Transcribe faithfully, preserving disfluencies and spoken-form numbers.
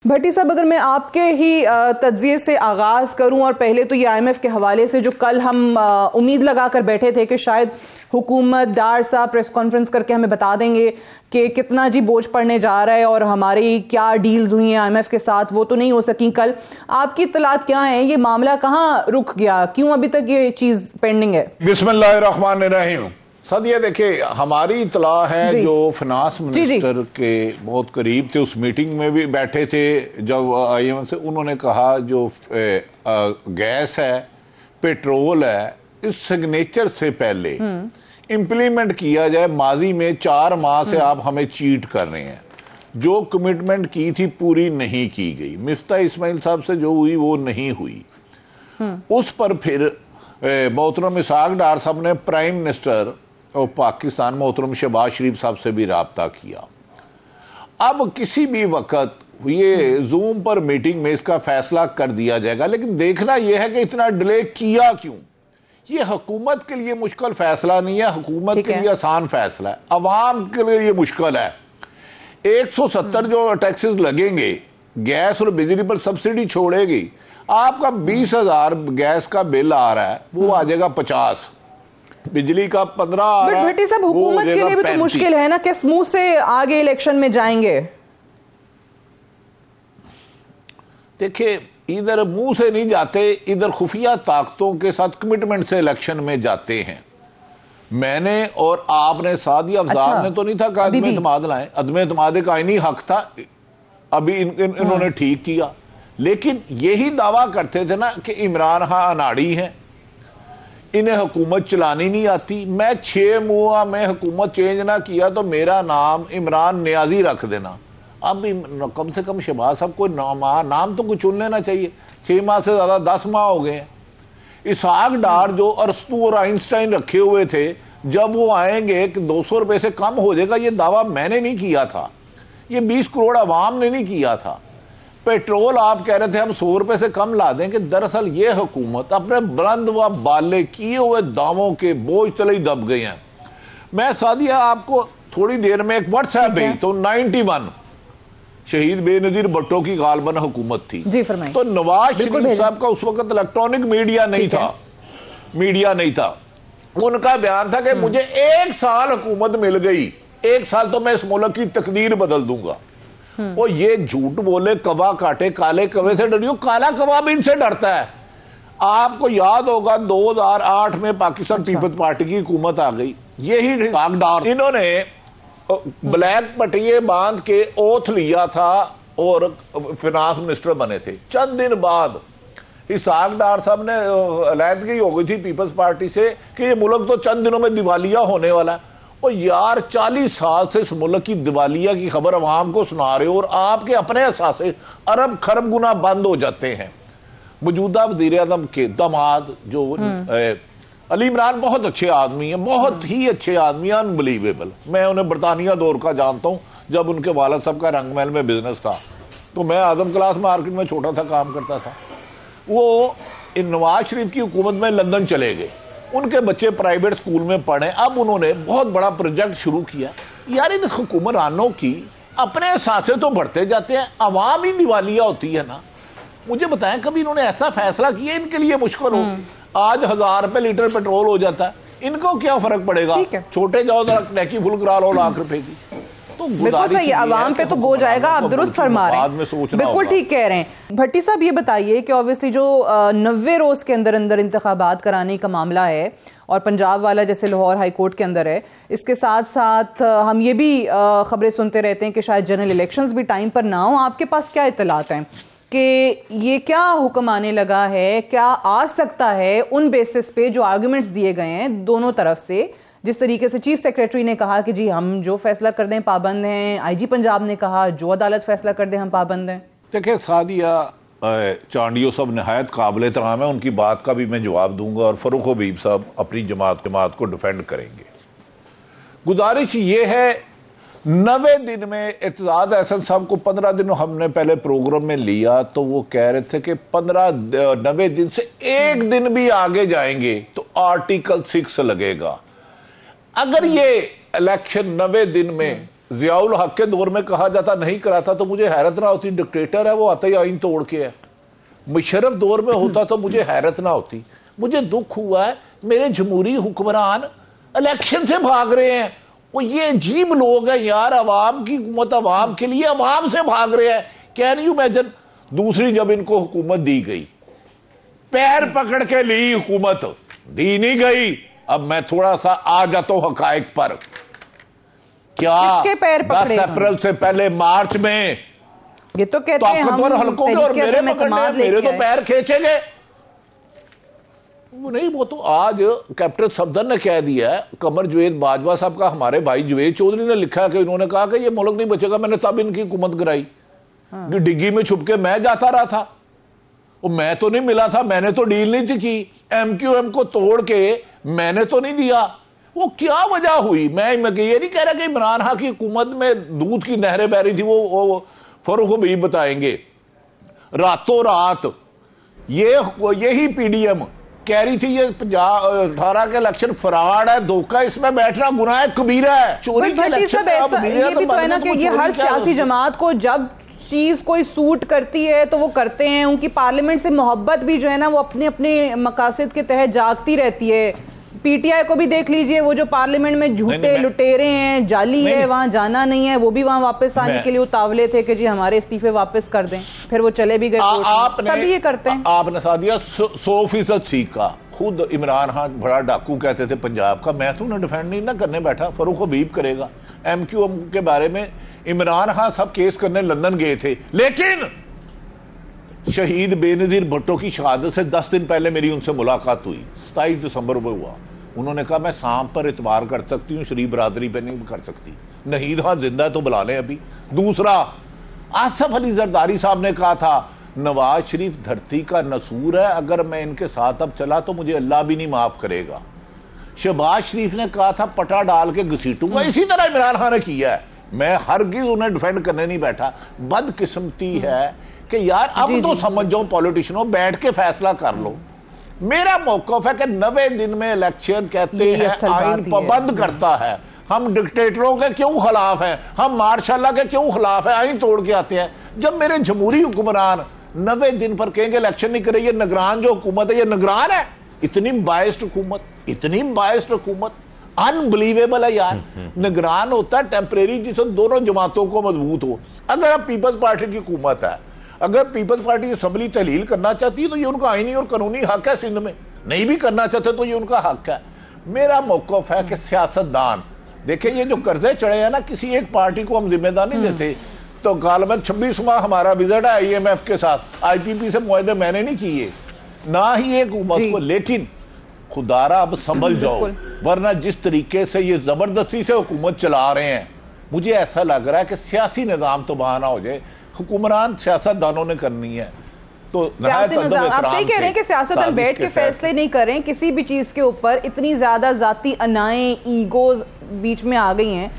भट्टी साहब, अगर मैं आपके ही तज्जिए से आगाज करूं, और पहले तो ये आईएमएफ के हवाले से जो कल हम उम्मीद लगाकर बैठे थे कि शायद हुकूमत डार साहब प्रेस कॉन्फ्रेंस करके हमें बता देंगे कि कितना जी बोझ पड़ने जा रहा है और हमारी क्या डील्स हुई हैं आईएमएफ के साथ, वो तो नहीं हो सकी कल। आपकी इत्तलात क्या है, ये मामला कहाँ रुक गया, क्यों अभी तक ये चीज पेंडिंग है? बिस्मिल्लाहिर्रहमानिर्रहीम। सद ये देखिए, हमारी इतला है जो फिनांस मिनिस्टर के बहुत करीब थे, उस मीटिंग में भी बैठे थे जब आईएमएफ से, उन्होंने कहा जो ए, आ, गैस है, पेट्रोल है, इस सिग्नेचर से पहले इम्प्लीमेंट किया जाए। माजी में चार माह से आप हमें चीट कर रहे हैं, जो कमिटमेंट की थी पूरी नहीं की गई। मिफ्ता इस्माइल साहब से जो हुई वो नहीं हुई। उस पर फिर मोहतरम इसहाक डार साहब ने प्राइम मिनिस्टर और पाकिस्तान मोहतरम शहबाज शरीफ साहब से भी राब्ता किया। अब किसी भी वक्त ये जूम पर मीटिंग में इसका फैसला कर दिया जाएगा, लेकिन देखना यह है कि इतना डिले किया क्यों। ये हुकूमत के लिए मुश्किल फैसला नहीं है, हुकूमत के लिए आसान फैसला है, अवाम के लिए ये मुश्किल है। एक सौ सत्तर जो टैक्सेस लगेंगे, गैस और बिजली पर सब्सिडी छोड़ेगी, आपका बीस हजार गैस का बिल आ रहा है, वो आ जाएगा पचास, बिजली का पंद्रह आ रहा है। भट्टी साहब, हुकूमत के लिए भी तो मुश्किल है ना, किस मुंह से आगे इलेक्शन में जाएंगे? देखिए, इधर मुंह से नहीं जाते, इधर खुफिया ताकतों के साथ कमिटमेंट से इलेक्शन में जाते हैं। मैंने और आपने, सादिया अफजाल अच्छा, ने तो नहीं था कि अदम एतमाद लाए, अदम एतमाद का आईनी हक था, अभी इन, इन, इन्होंने ठीक किया। लेकिन यही दावा करते थे ना कि इमरान खान अनाड़ी हैं, इन्हें हुकूमत चलानी नहीं आती। मैं छह मुआ में हुकूमत चेंज ना किया तो मेरा नाम इमरान नियाजी रख देना। अब कम से कम शहबाज साहब को नाम, नाम तो कुछ चुन लेना चाहिए। छह माह से ज्यादा दस माह हो गए। इसहाक डार जो अरस्तू और आइंस्टाइन रखे हुए थे, जब वो आएंगे कि दो सौ रुपए से कम हो जाएगा, ये दावा मैंने नहीं किया था, ये बीस करोड़ अवाम ने नहीं किया था। पेट्रोल आप कह रहे थे हम सौ रुपए से कम ला देंगे, दरअसल ये हुकूमत अपने बुलंद व बाले किए हुए दावों के बोझ तले ही दब गए हैं। मैं सादिया आपको थोड़ी देर में एक व्हाट्सएप भेज तो नाइन्टी वन शहीद बेनजीर भुट्टो की गालबन हुकूमत थी जी, तो नवाज शरीफ साहब का उस वक्त इलेक्ट्रॉनिक मीडिया नहीं था, मीडिया नहीं था। उनका बयान था कि मुझे एक साल हुकूमत मिल गई, एक साल तो मैं इस मुल्क की तकदीर बदल दूंगा। और ये झूठ बोले, कवा काटे काले कवे से डरियो, काला कवा भी इनसे डरता है। आपको याद होगा दो हज़ार आठ में पाकिस्तान अच्छा। पीपल्स पार्टी की हुकूमत आ गई, यही डार इन्होंने ब्लैक पटिए बांध के ओथ लिया था और फिनांस मिनिस्टर बने थे। चंद दिन बाद इसहाक डार साहब ने अलहदगी हो गई थी पीपल्स पार्टी से कि ये मुल्क तो चंद दिनों में दिवालिया होने वाला है। और यार चालीस साल से इस मुल्क की दिवालिया की खबर अवाम को सुना रहे हो और आपके अपने असासे अरब खरब गुना बंद हो जाते हैं। मौजूदा वज़ीर आज़म के दामाद जो अली इमरान बहुत अच्छे आदमी हैं, बहुत ही अच्छे आदमी हैं, अनबिलीवेबल। मैं उन्हें बरतानिया दौर का जानता हूँ, जब उनके वालिद साहब का रंगमहल में बिजनेस था, तो मैं आदम क्लास मार्केट में छोटा था काम करता था। वो नवाज शरीफ की हुकूमत में लंदन चले गए, उनके बच्चे प्राइवेट स्कूल में पढ़े। अब उन्होंने बहुत बड़ा प्रोजेक्ट शुरू किया। यार इन हुकूमरानों की अपने एहसासे तो बढ़ते जाते हैं, अवाम ही दिवालिया होती है ना। मुझे बताएं कभी इन्होंने ऐसा फैसला किया इनके लिए मुश्किल हो। आज हजार रुपए लीटर पेट्रोल हो जाता है, इनको क्या फर्क पड़ेगा? छोटे जाओ टैक्सी फुल करा लो लाख रुपए की, तो बिल्कुल सही, अवाम पे तो बोझ आएगा। आप दुरुस्त फरमा रहे हैं, बिल्कुल ठीक कह रहे हैं। भट्टी साहब ये बताइए कि ऑब्वियसली जो नब्बे रोज के अंदर अंदर इंतखाबात कराने का मामला है और पंजाब वाला जैसे लाहौर हाई कोर्ट के अंदर है, इसके साथ साथ हम ये भी खबरें सुनते रहते हैं कि शायद जनरल इलेक्शंस भी टाइम पर ना हो। आपके पास क्या इत्तलात हैं कि ये क्या हुक्म आने लगा है, क्या आ सकता है उन बेसिस पे जो आर्गुमेंट्स दिए गए हैं दोनों तरफ से? जिस तरीके से चीफ सेक्रेटरी ने कहा कि जी हम जो फैसला कर दें पाबंद हैं, आईजी पंजाब ने कहा जो अदालत फैसला कर दे हम पाबंद हैं। देखिए सादिया, चांडियो साहब नहायत काबिल तराम है, उनकी बात का भी मैं जवाब दूंगा और फरूख हबीब साहब अपनी जमात जमात को डिफेंड करेंगे। गुजारिश ये है, नवे दिन में एतजाज अहसन साहब को पंद्रह दिन हमने पहले प्रोग्राम में लिया तो वो कह रहे थे कि पंद्रह नवे दिन से एक दिन भी आगे जाएंगे तो आर्टिकल सिक्स लगेगा। अगर ये इलेक्शन नवे दिन में जियाउल हक के दौर में कहा जाता नहीं कराता तो मुझे हैरत ना होती, डिक्टेटर है वो आता ही आइन तोड़ के है। मुशर्रफ दौर में होता तो मुझे हैरत ना होती। मुझे दुख हुआ है मेरे जमहूरी हुक्मरान इलेक्शन से भाग रहे हैं। वो ये अजीब लोग हैं यार, अवाम की हुकूमत अवाम के लिए अवाम से भाग रहे हैं। Can you imagine? दूसरी जब इनको हुकूमत दी गई, पैर पकड़ के ली हुकूमत, दी नहीं गई। अब मैं थोड़ा सा आ जाता हूं हकायक पर। क्या दस अप्रैल से पहले मार्च में ये तो कहते हैं ताकतवर हल्कों के और मेरे पकड़ने, मेरे तो पैर खींचे गए। वो नहीं, वो तो आज कैप्टन सफदर ने कह दिया है, कमर जुवेद बाजवा साहब का हमारे भाई जुवेद चौधरी ने लिखा है कि इन्होंने कहा कि ये मुल्क नहीं बचेगा। मैंने तब इनकी हुकूमत गिराई। हाँ। डिग्गी में छुप के मैं जाता रहा था, वो मैं तो नहीं मिला था, मैंने तो डील नहीं थी की, एम क्यू एम को तोड़ के मैंने तो नहीं दिया। वो क्या वजह हुई? मैं, मैं ये नहीं कह रहा कि इमरान खान की हुकूमत में दूध की नहरें बह रही थी, वो, वो फरूख हबीब बताएंगे। रातों रात ये यही पीडीएम कह रही थी ये अठारह के इलेक्शन फराड है, धोखा, इसमें बैठना गुनाह कबीरा है। चोरी के इलेक्शन ये भी तो है ना कि ये हर सियासी जमात को जब चीज कोई सूट करती है तो वो करते हैं। उनकी पार्लियामेंट से मोहब्बत भी जो है ना वो अपने अपने मकासद के तहत जागती रहती है। पीटीआई को भी देख लीजिए, वो जो पार्लियामेंट में झूठे लुटेरे हैं, जाली है, वहां जाना नहीं है, वो भी वहां वापस आने के लिए उतावले थे कि जी हमारे इस्तीफे वापस कर दें, फिर वो चले भी गए। सभी ये करते हैं। आपने सादिया सौ फीसद ठीक का। खुद इमरान खान बड़ा डाकू कहते थे पंजाब का, मैं तो उन्हें डिफेंड नहीं ना करने बैठा, फरूख हबीब करेगा। एम क्यू एम के बारे में इमरान खान सब केस करने लंदन गए थे, लेकिन शहीद बेनजीर भुट्टो की शहादत से दस दिन पहले मेरी उनसे मुलाकात हुई, सताईस दिसंबर को हुआ। उन्होंने कहा मैं सांप पर इतबार कर सकती हूँ, शरीफ बरादरी पर नहीं कर सकती। नहीद खान जिंदा है तो बुला लें अभी। दूसरा, आसफ अली जरदारी साहब ने कहा था नवाज शरीफ धरती का नसूर है, अगर मैं इनके साथ अब चला तो मुझे अल्लाह भी नहीं माफ करेगा। शहबाज शरीफ ने कहा था पटा डाल के घसीटूंगा। इसी तरह इमरान खान ने किया है। मैं हरगिज उन्हें डिफेंड करने नहीं बैठा। बदकिस्मती है कि यार अब जी, तो जी, समझ जाओ पॉलिटिशियनों, बैठ के फैसला कर लो। मेरा मौकफ है कि नब्बे दिन में इलेक्शन कहते हैं आइन पाबंद करता है। हम डिक्टेटरों के क्यों खिलाफ हैं? हम मार्शाल्लाह के क्यों खिलाफ हैं? आइन तोड़ के आते हैं। जब मेरे जमहूरी हुक्मरान नब्बे दिन पर कहेंगे इलेक्शन नहीं करे, ये निगरान जो हुकूमत है ये निगरान है। इतनी बायस्ड हुकूमत, इतनी बायस्ड हुकूमत, अनबिलीवेबल है यार। निगरान होता है टेम्परेरी, जिससे दोनों जमातों को मजबूत हो। अगर अब पीपल्स पार्टी की हुकूमत है, अगर पीपल्स पार्टी असम्बली तहलील करना चाहती है तो ये उनका आईनी और कानूनी हक है। सिंध में नहीं भी करना चाहते तो ये उनका हक है। मेरा मौकफ है कि सियासतदान देखिए, ये जो कर्जे चढ़े हैं ना, किसी एक पार्टी को हम जिम्मेदार नहीं देते। तो कालमत छब्बीसवां हमारा विजिट है आई एम एफ के साथ, आई पी पी से मुआहदे मैंने नहीं किए, ना ही एक हुकूमत को। लेकिन खुदारा अब संभल जाओ, वरना जिस तरीके से ये जबरदस्ती से हुकूमत चला रहे हैं, मुझे ऐसा लग रहा है कि सियासी निजाम तो बहाना हो जाए। हुकुमरान सियासतदानों ने करनी है। तो सियासी निजाम, आप सही कह रहे हैं कि सियासतदान बैठ के फैसले नहीं करें किसी भी चीज के ऊपर। इतनी ज्यादा जाती अनाएं, ईगोज बीच में आ गई हैं।